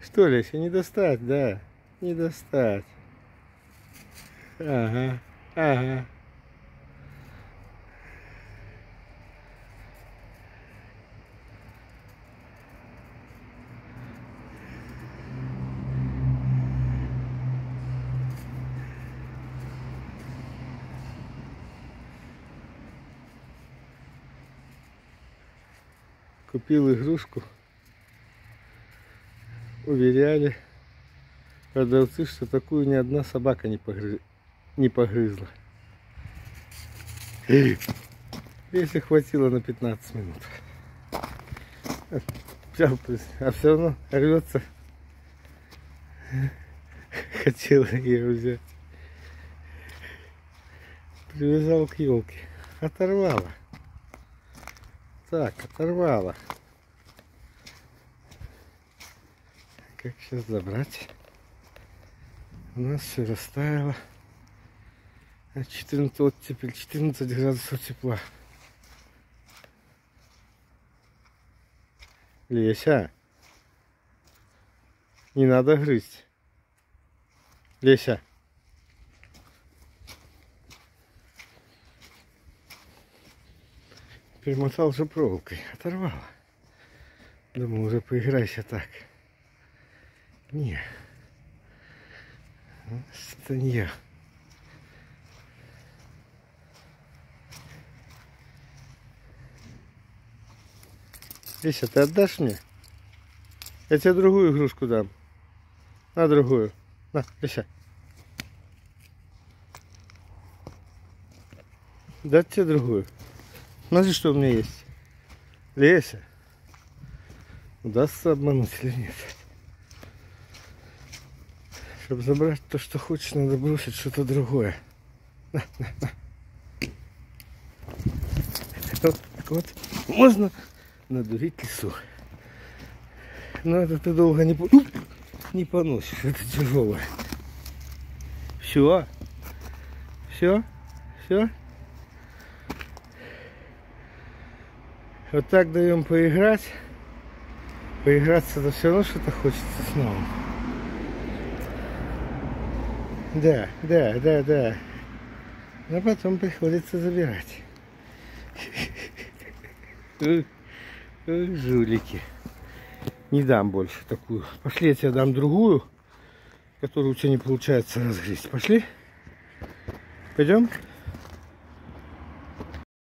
Что ли, еще не достать, да? Не достать. Ага, ага. Купил игрушку. Уверяли продавцы, что такую ни одна собака не погрызла. Если хватило на 15 минут. А все равно рвется. Хотела ее взять. Привязал к елке. Оторвала. Так, оторвала. Как сейчас забрать? У нас все растаяло. 14 оттепель, 14 градусов тепла. Леся, не надо грызть. Леся. Перемотал же проволокой, оторвала. Думаю, уже поиграйся так. Не. Это не я. Леся, ты отдашь мне? Я тебе другую игрушку дам. На другую. На, Леся. Дать тебе другую. Смотри, что у меня есть. Леся. Удастся обмануть или нет? Чтобы забрать то, что хочешь, надо бросить что-то другое. На, на, на. Вот так вот. Можно надурить лису. Но это ты долго не поносишь. Это тяжелое. Все. Все. Все. Вот так даем поиграть. Поиграться-то все равно что-то хочется снова. Да. А потом приходится забирать. Жулики. Не дам больше такую. Пошли, я тебе дам другую, которую у тебя не получается разгрызть. Пошли? Пойдем?